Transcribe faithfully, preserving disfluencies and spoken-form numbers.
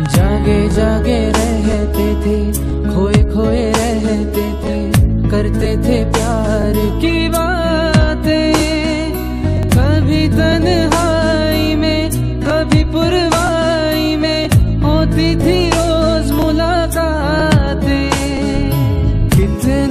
जागे जागे रहते थे, खोए खोए रहते थे, करते थे प्यार की बातें। कभी तन्हाई में कभी पुरवाई में होती थी